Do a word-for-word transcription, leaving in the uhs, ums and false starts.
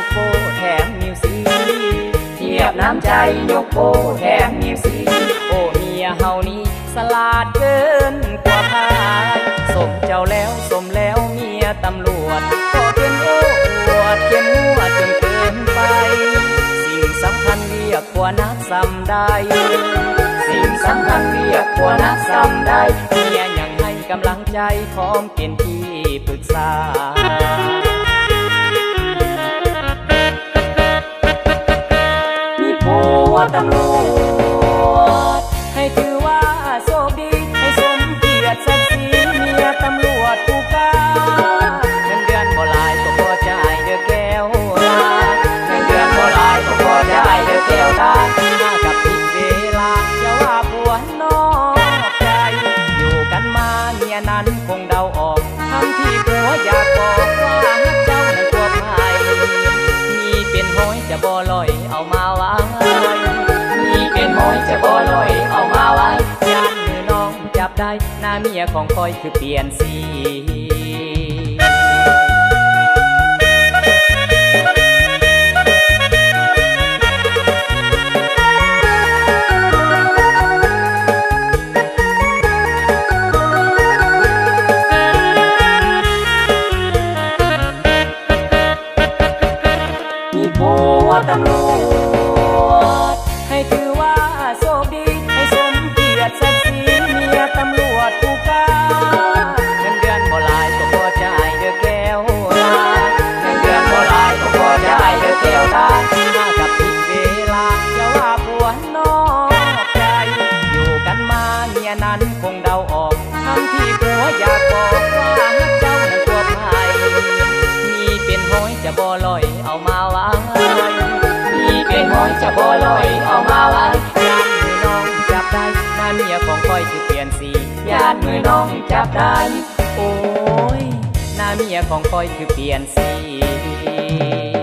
กโป้แถมมิวสิเทียบน้ำใจยกโป้แถมมิวสิโอ้เมียเฮานี้สลาดเกินกว่าพายสมเจ้าแล้วสมแล้วเมียตำรวจก็เป็นโอ้อวดเขียนหัวจนเกินไปสิ่งสำคัญเรียกว่านักซ้ำได้สิ่งสำคัญเรียกว่านักซ้ำได้เมียยังให้กำลังใจพร้อมเป็นที่ปรึกษามีผัวตำรวจให้ถือว่าโชคดีให้สมเกียรติศักดิ์ศรีเมียตำรวจผู้กล้าเงินเดือนบ่หลายก็พอจ่ายเด้อแก้วตาเงินเดือนบ่หลายก็พอจ่ายเด้อแก้วตาถ้ากับผิดเวลาอย่าว่าผัวนอกใจอยู่กันมาเมียนั้นคงเดาออกทั้งที่ผัวอยากบอกว่าฮักเจ้านั้นตัวไผ่มีเป็นห้อยจะบ่ลอยเอามาไว้มีเป็นห้อยจะบ่ลอยเอามาไว้ย่านมือน้องจับได้หน้าเมียของคอยคือเปลี่ยนสีตำรวจให้ถือว่าโชคดีให้สมเกียรติศักดิ์ศรีเมียตำรวจผู้กล้าเงินเดือนบ่หลายก็พอจ่ายเด้อแก้วตาเงินเดือนบ่หลายก็พอจ่ายเด้อแก้วตาถ้ากับผิดเวลาอย่าว่าผัวนอกใจอยู่กันมาเมียนั้นคงเดาออกทั้งที่ผัวอยากบอกว่าฮักเจ้านั้นตัวไผ่มีเป็นห้อยจะบ่ลอยเอามาไว้มีเป็นห้อยจะบ่ลอยเอามาไว้ญาติมือน้องจับได้หน้าเมียของคอยคือเปลี่ยนสีญาติมือน้องจับได้โอ้ยหน้าเมียของคอยคือเปลี่ยนสี